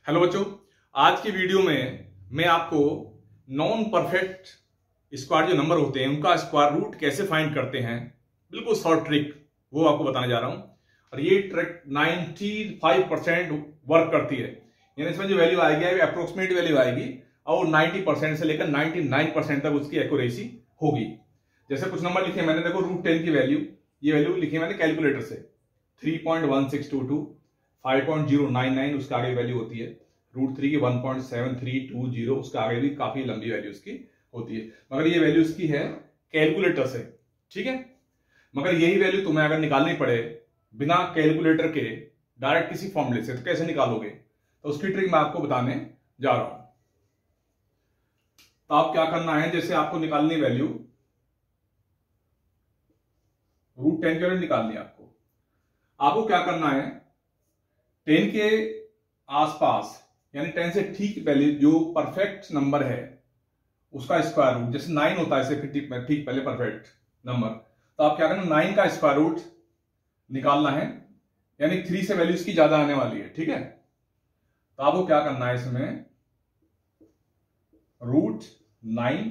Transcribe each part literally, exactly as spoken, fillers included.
Hello बच्चों, आज की वीडियो में मैं आपको नॉन परफेक्ट स्क्वायर जो नंबर होते हैं उनका स्क्वायर रूट कैसे फाइंड करते हैं, बिल्कुल शॉर्ट ट्रिक वो आपको बताने जा रहा हूं। और ये ट्रिक पचानवे परसेंट वर्क करती है, यानी इसमें जो वैल्यू आएगी अप्रोक्सीमेट वैल्यू आएगी और नब्बे परसेंट से लेकर निन्यानवे परसेंट तक उसकी एक्यूरेसी होगी। जैसे कुछ नंबर लिखे मैंने, देखो रूट टेन की वैल्यू, ये वैल्यू लिखी मैंने कैलकुलेटर से three point one six two two, five point zero nine nine उसका आगे वैल्यू होती है, रूट थ्री की one point seven three two zero उसका आगे भी काफी लंबी वैल्यू उसकी होती है, मगर ये वैल्यू उसकी है कैलकुलेटर से, ठीक है। मगर यही वैल्यू तुम्हें अगर निकालनी पड़े बिना कैलकुलेटर के डायरेक्ट किसी फॉर्मूले से, तो कैसे निकालोगे, तो उसकी ट्रिक मैं आपको बताने जा रहा हूं। तो आप क्या करना है, जैसे आपको निकालनी वैल्यू रूट टेन की वैल्यू निकालनी है आपको आपको क्या करना है, टेन के आसपास यानी टेन से ठीक पहले जो परफेक्ट नंबर है उसका स्क्वायर रूट, जैसे नाइन होता है इससे ठीक ठीक पहले परफेक्ट नंबर, तो आप क्या करना, नाइन का स्क्वायर रूट निकालना है, यानी थ्री से वैल्यू इसकी ज्यादा आने वाली है, ठीक है। तो आपको क्या करना है, इसमें रूट नाइन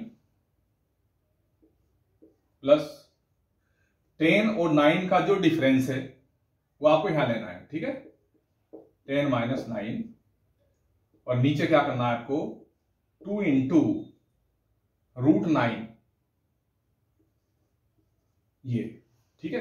प्लस टेन और नाइन का जो डिफरेंस है वो आपको यहां लेना है, ठीक है, टेन माइनस नाइन, और नीचे क्या करना है आपको, टू इंटू रूट नाइन, ये ठीक है।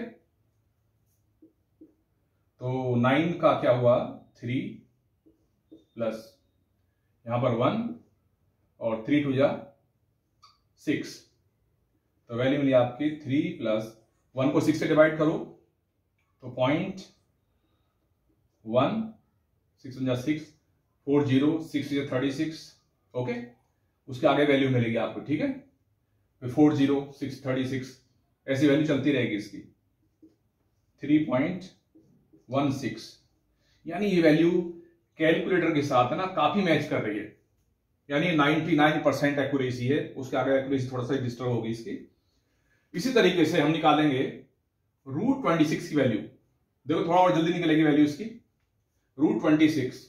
तो नाइन का क्या हुआ, थ्री प्लस यहां पर वन और थ्री टू जा सिक्स, तो वैल्यू मिली आपकी थ्री प्लस वन को सिक्स से डिवाइड करो तो पॉइंट वन, सिक्स वन जा सिक्स, फोर जीरो, सिक्स जा थर्टी सिक्स, ओके, उसके आगे वैल्यू मिलेगी आपको, ठीक है, फिर four zero six thirty six, ऐसी वैल्यू चलती रहेगी इसकी, थ्री पॉइंट वन सिक्स, यानी ये वैल्यू कैलकुलेटर के साथ है ना काफी मैच कर रही है, यानी निन्यानवे परसेंट एक्यूरेसी है, उसके आगे एक्यूरेसी थोड़ा सा डिस्टर्ब होगी इसकी। इसी तरीके से हम निकालेंगे रूट ट्वेंटी सिक्स की वैल्यू, देखो थोड़ा और जल्दी निकलेगी वैल्यू इसकी, root twenty six,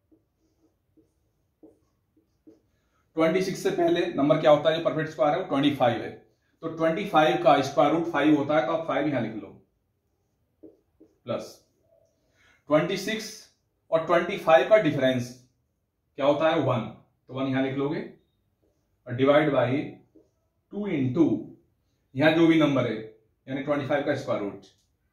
twenty six से पहले नंबर क्या होता है जो परफेक्ट स्क्वायर है वो ट्वेंटी फाइव है, तो ट्वेंटी फाइव का स्क्वायर रूट फाइव होता है, तो आप फाइव यहां लिख लो, प्लस ट्वेंटी सिक्स और ट्वेंटी फाइव का डिफरेंस क्या होता है, वन, तो वन यहां लिख लोगे, और डिवाइड बाई टू इंटू यहां जो भी नंबर है यानी ट्वेंटी फाइव का स्क्वायर रूट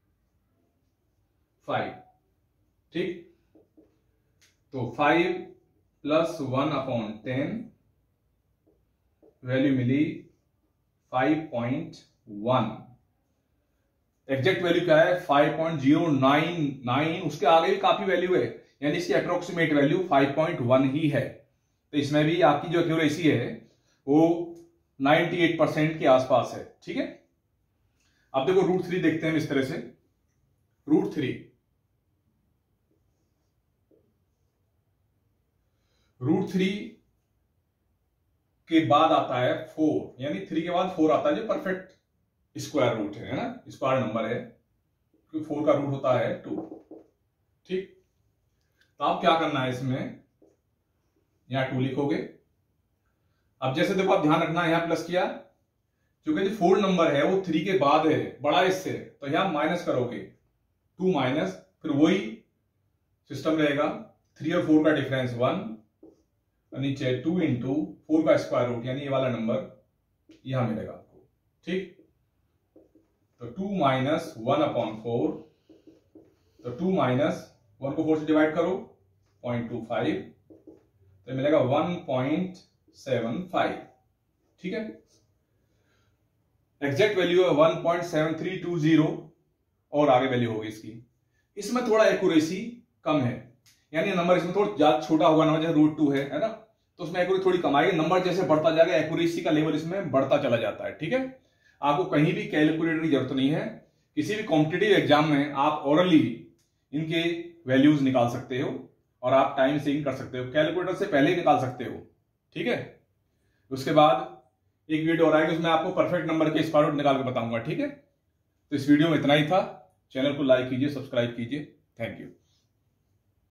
फाइव, ठीक, तो five plus one upon ten, value मिली five point one, exact value क्या है five point zero nine nine, उसके आगे भी काफी वैल्यू है, यानी इसकी approximate value five point one ही है, तो इसमें भी आपकी जो एक्यूरेसी है वो अट्ठानवे परसेंट के आसपास है, ठीक है। अब देखो रूट थ्री देखते हैं इस तरह से, रूट थ्री रूट थ्री के बाद आता है फोर, यानी थ्री के बाद फोर आता है जो परफेक्ट स्क्वायर रूट है ना, स्क्वायर नंबर है, क्योंकि फोर का रूट होता है टू, ठीक। तो आप क्या करना है, इसमें यहां टू लिखोगे। अब जैसे देखो आप ध्यान रखना, यहां प्लस किया क्योंकि जो फोर नंबर है वो थ्री के बाद है, बड़ा इससे, तो यहां माइनस करोगे, टू माइनस, फिर वही सिस्टम रहेगा, थ्री और फोर का डिफरेंस वन, और नीचे टू इंटू फोर का स्क्वायर रूट, यानी ये वाला नंबर यहां मिलेगा आपको, ठीक। तो two minus one upon four, तो टू माइनस वन को फोर से डिवाइड करो, पॉइंट टू फाइव, तो मिलेगा वन पॉइंट सेवन फाइव, ठीक है। एग्जैक्ट वैल्यू है one point seven three two zero, और आगे वैल्यू होगी इसकी। इसमें थोड़ा एक्यूरेसी कम है, यानी नंबर इसमें थोड़ा ज्यादा छोटा होगा, नंबर जैसे रूट टू है है ना, तो उसमें एक्यूरेसी थोड़ी कम आएगी, नंबर जैसे बढ़ता जाएगा एक्यूरेसी का लेवल इसमें बढ़ता चला जाता है, ठीक है। आपको कहीं भी कैलकुलेटर की जरूरत नहीं है, किसी भी कॉम्पिटिटिव एग्जाम में आप ओरली इनके वैल्यूज निकाल सकते हो और आप टाइम सेविंग कर सकते हो, कैलकुलेटर से पहले ही निकाल सकते हो, ठीक है। उसके बाद एक वीडियो और आएगी, उसमें आपको परफेक्ट नंबर के स्क्वायर रूट निकाल के बताऊंगा, ठीक है। तो इस वीडियो में इतना ही था, चैनल को लाइक कीजिए, सब्सक्राइब कीजिए, थैंक यू।